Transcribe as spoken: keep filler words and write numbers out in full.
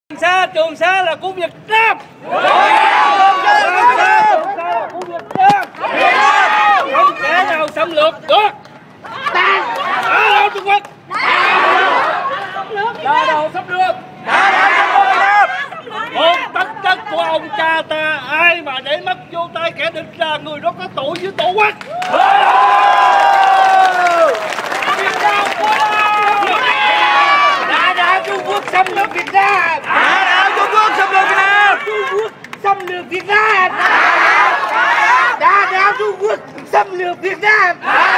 Trường Sa, Trường Sa là của Việt Nam. Trường Sa là của Việt Nam. Không kẻ nào xâm lược được. Đá đâu Trung Quốc. Đá đâu xâm lược. Một tất đất của ông cha ta, ai mà để mất vô tay kẻ địch là người đó có tội với tổ quốc. Đá đá Trung Quốc xâm lược Việt Nam. Đá đá Trung Quốc xâm lược Việt Nam. Trung Quốc xâm lược Việt Nam. Đá đá Trung Quốc xâm lược Việt Nam.